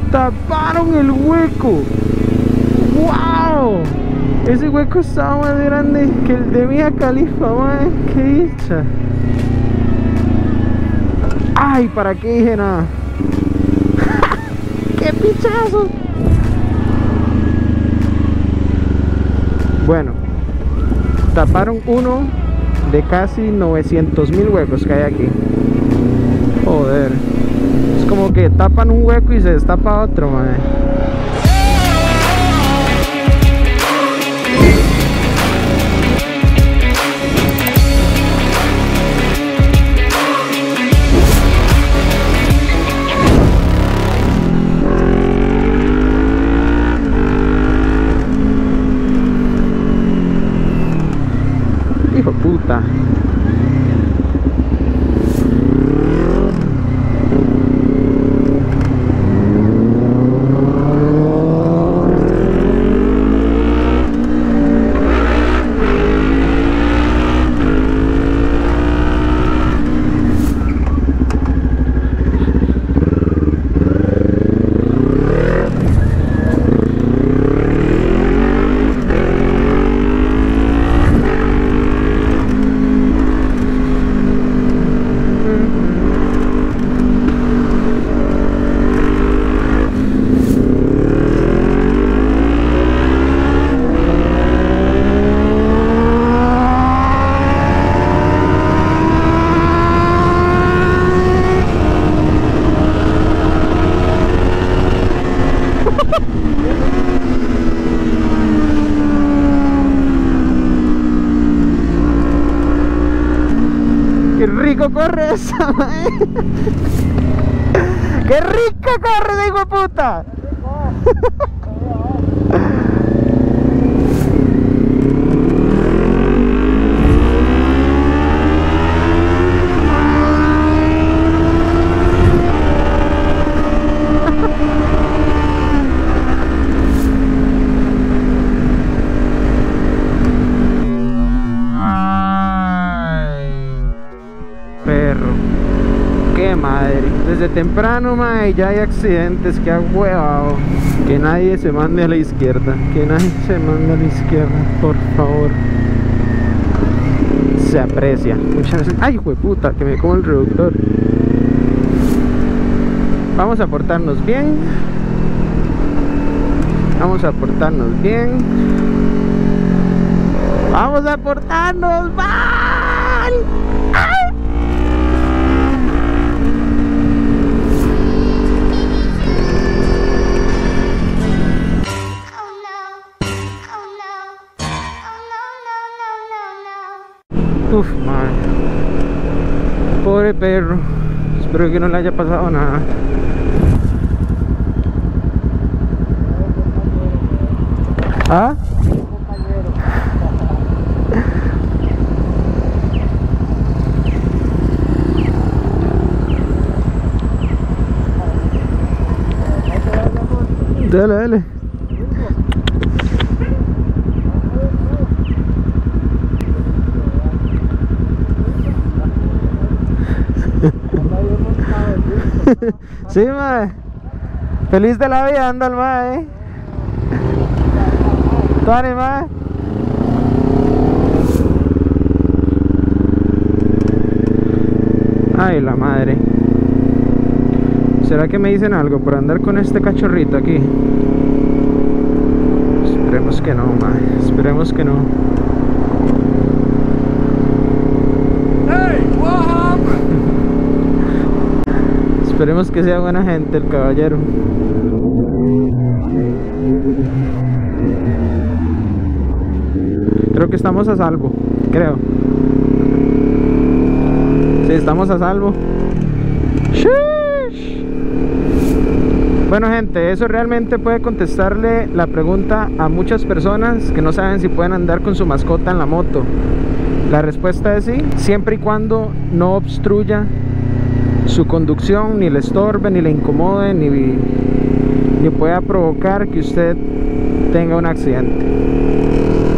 Taparon el hueco. ¡Wow! Ese hueco estaba más grande que el de Mia Khalifa, mae. ¡Qué dicha! ¡Ay! ¿Para qué dije nada? ¡Qué pichazo! Bueno, taparon uno de casi 900.000 huecos que hay aquí. Joder. Es como que tapan un hueco y se destapa otro, mae. Hijo de puta. ¡Qué rico corre esa, mae! ¡Qué rico corre, hijo de puta! Qué madre, desde temprano, mae, ya hay accidentes, que huevado. Que nadie se mande a la izquierda, que nadie se mande a la izquierda, por favor. Se aprecia. Muchas veces. Ay, jueputa, que me como el reductor. Vamos a portarnos bien. Vamos a portarnos bien. Vamos a portarnos mal. ¡Ay! Uf, madre. Pobre perro. Espero que no le haya pasado nada. ¿Ah? Dale, dale. Sí, mae. Feliz de la vida anda el mae. Tuani, mae. Ay, la madre. ¿Será que me dicen algo por andar con este cachorrito aquí? Esperemos que no, mae. Esperemos que no. Hey, what happened? Esperemos que sea buena gente el caballero. Creo que estamos a salvo. Creo. Sí, estamos a salvo. ¡Sheesh! Bueno, gente, eso realmente puede contestarle la pregunta a muchas personas que no saben si pueden andar con su mascota en la moto. La respuesta es sí, siempre y cuando no obstruya su conducción, ni le estorbe, ni le incomode, ni pueda provocar que usted tenga un accidente.